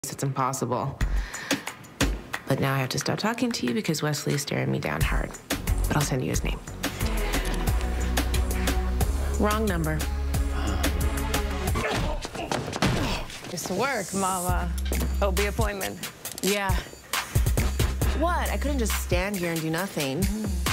It's impossible. But now I have to stop talking to you because Wesley is staring me down hard. But I'll send you his name. Wrong number. It's to work, Mama. OB appointment. Yeah. What? I couldn't just stand here and do nothing.